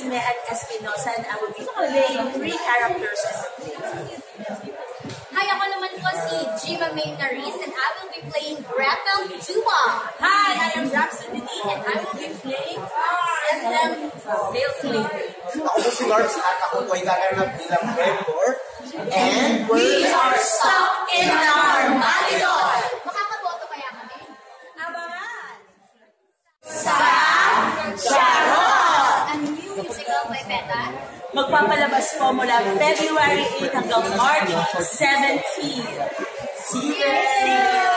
Mean Espinosa and I will be playing 3 characters in the play. Hi, ako naman po si Jima May Naris and I will be playing Gretel Dua. Hi, I am Rhapsody and I will be playing SM Sales Lady. Ako po si Larbs at ako po ay gaganap bilang Remor. And we are stuck in our Malidol! Makakaboto kaya kami? Abangan! Sa Charot! A new musical by Beta. Magpapalabas po mula February 8 hanggang March 17. See you!